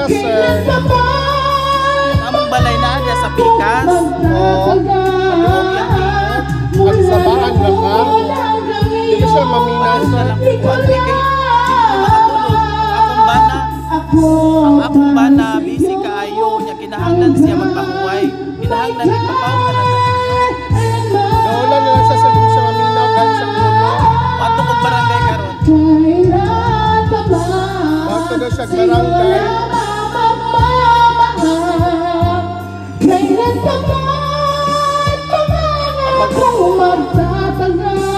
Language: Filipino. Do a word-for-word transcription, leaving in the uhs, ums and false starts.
sir. Among balay na ada sa pikas. Oo. Maluog lang tingog. Magsabaan na ka. Hindi siya maminas. Maluog na lang kuwan. Di kay hindi makatulog. Ang akong bana. Ang akong bana, busy kaayo. Nya kinahanglan siya magpahuway. Kinahanglan ipapaw ka lang sa inyo. Naulan na lang siya sa lupa siya maminaw. Gano'n siya ulo. Ato kong barangay karon. Bato na siya barangay. Kailan pa man pangarap ko magtatagal.